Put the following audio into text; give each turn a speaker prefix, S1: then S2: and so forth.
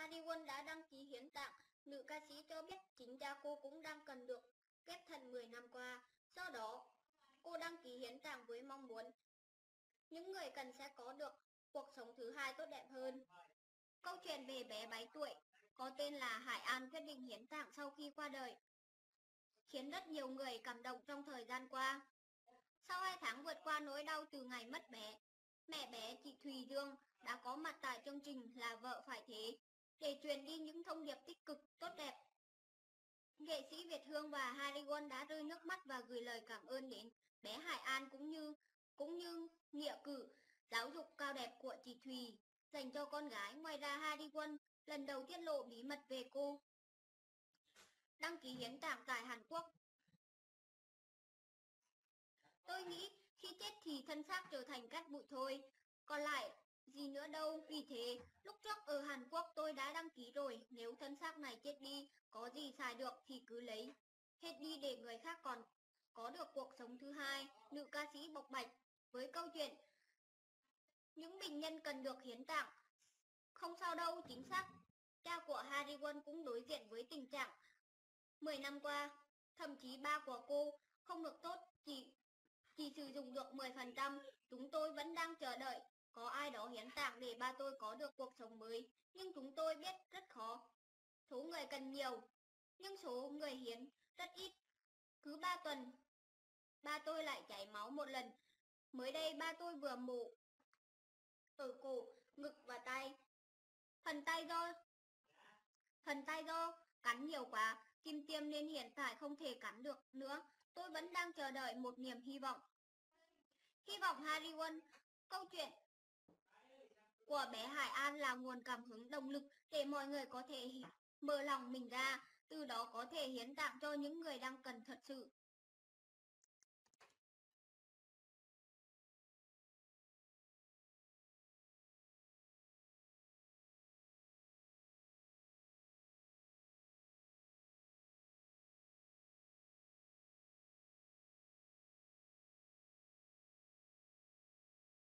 S1: Harry Won đã đăng ký hiến tạng. Nữ ca sĩ cho biết chính cha cô cũng đang cần được ghép thận 10 năm qua. Do đó, cô đăng ký hiến tạng với mong muốn những người cần sẽ có được cuộc sống thứ hai tốt đẹp hơn. Câu chuyện về bé 7 tuổi có tên là Hải An quyết định hiến tạng sau khi qua đời khiến rất nhiều người cảm động trong thời gian qua. Sau 2 tháng vượt qua nỗi đau từ ngày mất bé, mẹ bé chị Thùy Dương đã có mặt tại chương trình Là Vợ Phải Thế để truyền đi những thông điệp tích cực tốt đẹp. Nghệ sĩ Việt Hương và Harry Won đã rơi nước mắt và gửi lời cảm ơn đến bé Hải An cũng như nghĩa cử giáo dục cao đẹp của chị Thùy dành cho con gái. Ngoài ra, Harry Won lần đầu tiết lộ bí mật về cô đăng ký hiến tạng tại Hàn Quốc. Tôi nghĩ khi chết thì thân xác trở thành cát bụi thôi, còn lại gì nữa đâu. Vì thế, lúc trước ở Hàn Quốc tôi đã đăng ký rồi. Nếu thân xác này chết đi, có gì xài được thì cứ lấy hết đi để người khác còn có được cuộc sống thứ hai. Nữ ca sĩ bộc bạch với câu chuyện những bệnh nhân cần được hiến tạng. Không sao đâu, chính xác. Cha của Harry Won cũng đối diện với tình trạng 10 năm qua. Thậm chí ba của cô không được tốt, chỉ sử dụng được 10%. Chúng tôi vẫn đang chờ đợi có ai đó hiến tạng để ba tôi có được cuộc sống mới. Nhưng chúng tôi biết rất khó. Số người cần nhiều, nhưng số người hiến rất ít. Cứ 3 tuần, ba tôi lại chảy máu một lần. Mới đây ba tôi vừa mổ ở cổ, ngực và tay. Phần tay do cắn nhiều quá, kim tiêm nên hiện tại không thể cắn được nữa. Tôi vẫn đang chờ đợi một niềm hy vọng. Hy vọng Harry Won, câu chuyện của bé Hải An là nguồn cảm hứng động lực để mọi người có thể mở lòng mình ra, từ đó có thể hiến tạng cho những người đang cần thật sự.